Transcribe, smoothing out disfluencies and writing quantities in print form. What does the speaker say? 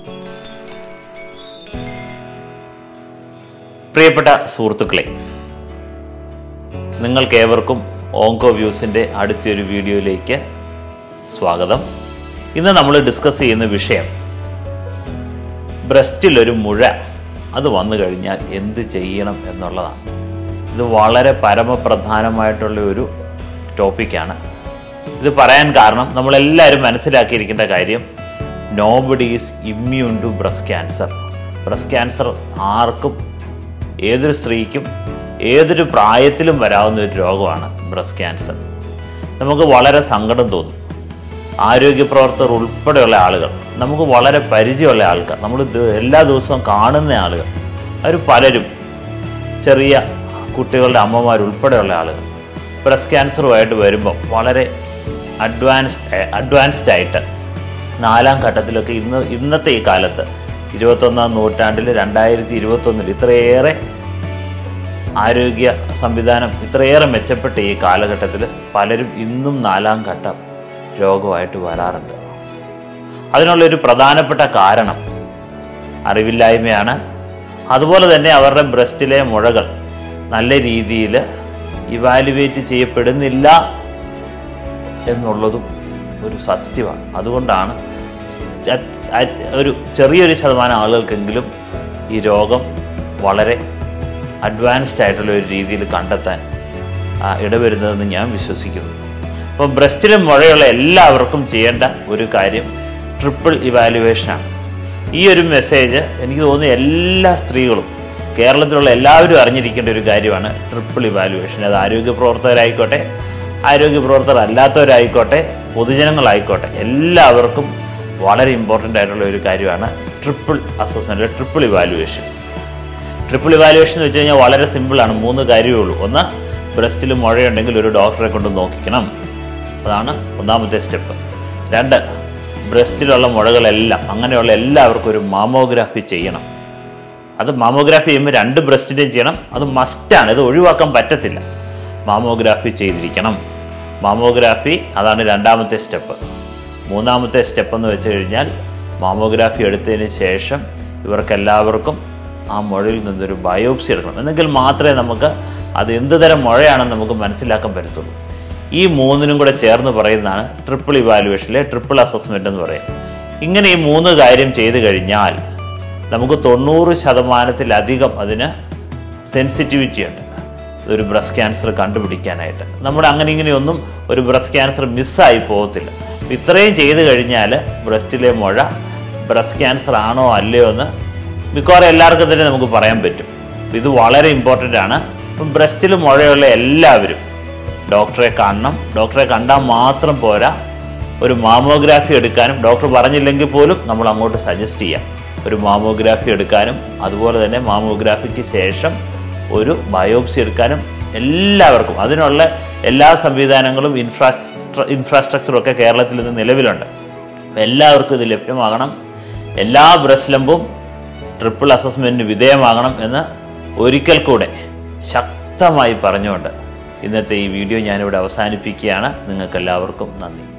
പ്രിയപ്പെട്ട സുഹൃത്തുക്കളെ, നിങ്ങൾക്കേവർക്കും ഓങ്കോ വ്യൂസിൻ്റെ അടുത്തൊരു വീഡിയോയിലേക്ക് സ്വാഗതം. ഇന്ന് നമ്മൾ ഡിസ്കസ് ചെയ്യുന്ന വിഷയം ബ്രസ്റ്റിലൊരു മുഴ അത് വന്നു കഴിഞ്ഞാൽ എന്ത് ചെയ്യണം എന്നുള്ളതാണ്. ഇത് വളരെ പരമപ്രധാനമായിട്ടുള്ള ഒരു ടോപ്പിക്കാണ്. ഇത് പറയാൻ കാരണം നമ്മളെല്ലാവരും മനസ്സിലാക്കിയിരിക്കേണ്ട കാര്യം, nobody is immune to breast cancer. Breast cancer ആർക്കും, ഏതൊരു സ്ത്രീക്കും ഏതൊരു പ്രായത്തിലും വരാവുന്ന ഒരു രോഗമാണ് ബ്രസ്റ്റ് ക്യാൻസർ. നമുക്ക് വളരെ സങ്കടം തോന്നും. ആരോഗ്യ പ്രവർത്തകർ ഉൾപ്പെടെയുള്ള ആളുകൾ, നമുക്ക് വളരെ പരിചയമുള്ള ആൾക്കാർ, നമ്മൾ എല്ലാ ദിവസവും കാണുന്ന ആളുകൾ, അവർ പലരും, ചെറിയ കുട്ടികളുടെ അമ്മമാരുൾപ്പെടെയുള്ള ആളുകൾ ബ്രസ്റ്റ് ക്യാൻസറുമായിട്ട് വരുമ്പോൾ വളരെ അഡ്വാൻസ്ഡ് ആയിട്ട് 4ാം ഘട്ടത്തിലൊക്കെ ഇന്നത്തെ ഈ കാലത്ത് 21ാം നൂറ്റാണ്ടിൽ 2021 ഇത്രയേറെ ആരോഗ്യ സംവിധാനം ഇത്രയേറെ മെച്ചപ്പെട്ട ഈ കാലഘട്ടത്തിൽ പലരും ഇന്നും 4ാം ഘട്ടം രോഗമായിട്ട് വരാറുണ്ട്. അതിനുള്ളൊരു പ്രധാനപ്പെട്ട കാരണം അറിവില്ലായ്മയാണ്. അതുപോലെ തന്നെ അവരുടെ ബ്രസ്റ്റിലെ മുഴകൾ നല്ല രീതിയിൽ ഇവാലുവേറ്റ് ചെയ്യപ്പെടുന്നില്ല എന്നുള്ളതും ഒരു സത്യമാണ്. അതുകൊണ്ടാണ് ഒരു ചെറിയൊരു ശതമാനം ആളുകൾക്കെങ്കിലും ഈ രോഗം വളരെ അഡ്വാൻസ്ഡ് ആയിട്ടുള്ള ഒരു രീതിയിൽ കണ്ടെത്താൻ ഇടവരുന്നതെന്ന് ഞാൻ വിശ്വസിക്കുന്നു. അപ്പോൾ ബ്രസ്റ്റിലെ മുഴയുള്ള എല്ലാവർക്കും ചെയ്യേണ്ട ഒരു കാര്യം ട്രിപ്പിൾ ഇവാലുവേഷനാണ്. ഈ ഒരു മെസ്സേജ് എനിക്ക് തോന്നുന്നു എല്ലാ സ്ത്രീകളും, കേരളത്തിലുള്ള എല്ലാവരും അറിഞ്ഞിരിക്കേണ്ട ഒരു കാര്യമാണ് ട്രിപ്പിൾ ഇവാലുവേഷൻ. അത് ആരോഗ്യ പ്രവർത്തകരായിക്കോട്ടെ, ആരോഗ്യ പ്രവർത്തകർ അല്ലാത്തവരായിക്കോട്ടെ, പൊതുജനങ്ങളായിക്കോട്ടെ, എല്ലാവർക്കും വളരെ ഇമ്പോർട്ടൻ്റ് ആയിട്ടുള്ള ഒരു കാര്യമാണ് triple assessment, triple evaluation. Triple evaluation എന്ന് വെച്ച് കഴിഞ്ഞാൽ വളരെ സിമ്പിളാണ്. 3 കാര്യമേ ഉള്ളൂ. ഒന്ന്, ബ്രസ്റ്റിൽ മുഴയുണ്ടെങ്കിൽ ഒരു ഡോക്ടറെ കൊണ്ട് നോക്കിക്കണം. അതാണ് ഒന്നാമത്തെ സ്റ്റെപ്പ്. 2, ബ്രസ്റ്റിലുള്ള മുഴകളെല്ലാം, അങ്ങനെയുള്ള എല്ലാവർക്കും ഒരു മാമോഗ്രാഫി ചെയ്യണം. അത് മാമോഗ്രാഫി ചെയ്യുമ്പോൾ 2 ബ്രസ്റ്റിൻ്റെയും ചെയ്യണം. അത് മസ്റ്റാണ്, ഇത് ഒഴിവാക്കാൻ പറ്റത്തില്ല. മാമോഗ്രാഫി ചെയ്തിരിക്കണം. മാമോഗ്രാഫി, അതാണ് 2ാമത്തെ സ്റ്റെപ്പ്. 3ാമത്തെ സ്റ്റെപ്പ് എന്ന് വെച്ച് കഴിഞ്ഞാൽ മാമോഗ്രാഫി എടുത്തതിന് ശേഷം ഇവർക്കെല്ലാവർക്കും ആ മുഴയിൽ നിന്നൊരു ബയോപ്സി എടുക്കണം. എന്നെങ്കിൽ മാത്രമേ നമുക്ക് അത് എന്ത് തരം മുഴയാണെന്ന് നമുക്ക് മനസ്സിലാക്കാൻ പറ്റത്തുള്ളൂ. ഈ 3നും കൂടെ ചേർന്ന് പറയുന്നതാണ് ട്രിപ്പിൾ ഇവാലുവേഷനിലെ ട്രിപ്പിൾ അസസ്മെൻ്റ് എന്ന് പറയുന്നത്. ഇങ്ങനെ ഈ 3 കാര്യം ചെയ്തു കഴിഞ്ഞാൽ നമുക്ക് 90% അതിന് സെൻസിറ്റിവിറ്റി ഉണ്ട്, ഒരു ബ്രസ്റ്റ് ക്യാൻസർ കണ്ടുപിടിക്കാനായിട്ട്. നമ്മുടെ അങ്ങനെ ഇങ്ങനെയൊന്നും ഒരു ബ്രസ്റ്റ് ക്യാൻസർ മിസ്സായി പോകത്തില്ല. ഇത്രയും ചെയ്തു കഴിഞ്ഞാൽ ബ്രസ്റ്റിലെ മുഴ ബ്രസ്റ്റ് ക്യാൻസർ ആണോ അല്ലയോ എന്ന് മിക്കവാറും എല്ലാവർക്കും തന്നെ നമുക്ക് പറയാൻ പറ്റും. ഇത് വളരെ ഇമ്പോർട്ടൻ്റ് ആണ്. ഇപ്പം ബ്രസ്റ്റിൽ മുഴയുള്ള എല്ലാവരും ഡോക്ടറെ കാണണം. ഡോക്ടറെ കണ്ടാൽ മാത്രം പോരാ, ഒരു മാമോഗ്രാഫി എടുക്കാനും, ഡോക്ടർ പറഞ്ഞില്ലെങ്കിൽ പോലും നമ്മൾ അങ്ങോട്ട് സജസ്റ്റ് ചെയ്യാം, ഒരു മാമോഗ്രാഫി എടുക്കാനും, അതുപോലെ തന്നെ മാമോഗ്രാഫിക്ക് ശേഷം ഒരു ബയോപ്സി എടുക്കാനും എല്ലാവർക്കും, അതിനുള്ള എല്ലാ സംവിധാനങ്ങളും ഇൻഫ്രാസ്ട്രക്ചറും ഒക്കെ കേരളത്തിൽ നിന്ന് നിലവിലുണ്ട്. എല്ലാവർക്കും ഇത് ലഭ്യമാകണം. എല്ലാ ബ്രസ്റ്റ് ലംബും ട്രിപ്പിൾ അസസ്മെൻറ്റിന് വിധേയമാകണം എന്ന് ഒരിക്കൽ കൂടെ ശക്തമായി പറഞ്ഞുകൊണ്ട് ഇന്നത്തെ ഈ വീഡിയോ ഞാനിവിടെ അവസാനിപ്പിക്കുകയാണ്. നിങ്ങൾക്കെല്ലാവർക്കും നന്ദി.